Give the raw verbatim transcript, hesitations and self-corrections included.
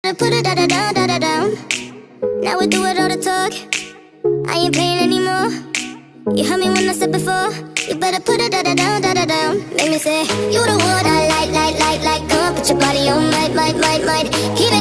Put it da da down, da da down. Now we do it all the talk. I ain't playing anymore. You heard me when I said before. You better put it da da down, da da down. Make me say you